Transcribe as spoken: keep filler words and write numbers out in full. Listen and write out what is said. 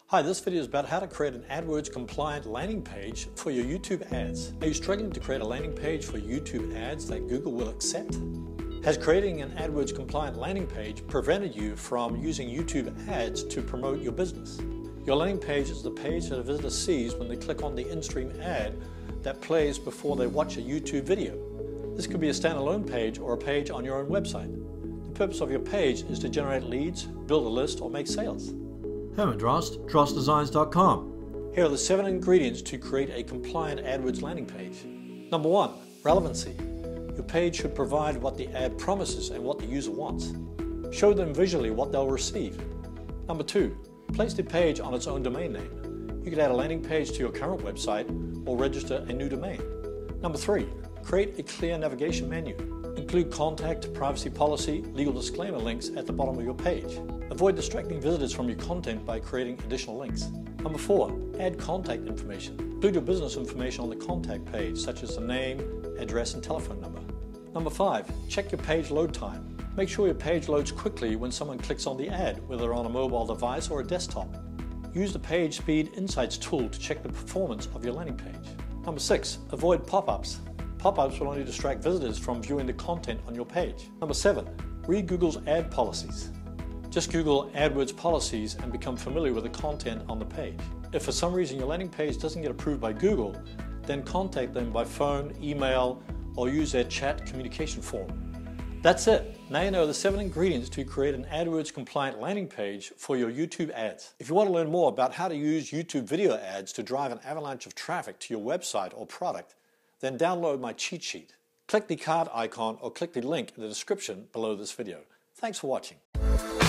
Hi, this video is about how to create an AdWords compliant landing page for your YouTube ads. Are you struggling to create a landing page for YouTube ads that Google will accept? Has creating an AdWords compliant landing page prevented you from using YouTube ads to promote your business? Your landing page is the page that a visitor sees when they click on the in-stream ad that plays before they watch a YouTube video. This could be a standalone page or a page on your own website. The purpose of your page is to generate leads, build a list, or make sales. Herman Drost, drost designs dot com. Here are the seven ingredients to create a compliant AdWords landing page. Number one, relevancy. Your page should provide what the ad promises and what the user wants. Show them visually what they'll receive. Number two, place the page on its own domain name. You could add a landing page to your current website or register a new domain. Number three, create a clear navigation menu. Include contact, privacy policy, legal disclaimer links at the bottom of your page. Avoid distracting visitors from your content by creating additional links. Number four, add contact information. Include your business information on the contact page, such as the name, address, and telephone number. Number five, check your page load time. Make sure your page loads quickly when someone clicks on the ad, whether on a mobile device or a desktop. Use the Page Speed Insights tool to check the performance of your landing page. Number six, avoid pop-ups. Pop-ups will only distract visitors from viewing the content on your page. Number seven, read Google's ad policies. Just Google AdWords policies and become familiar with the content on the page. If for some reason your landing page doesn't get approved by Google, then contact them by phone, email, or use their chat communication form. That's it. Now you know the seven ingredients to create an AdWords compliant landing page for your YouTube ads. If you want to learn more about how to use YouTube video ads to drive an avalanche of traffic to your website or product, then download my cheat sheet. Click the card icon or click the link in the description below this video. Thanks for watching.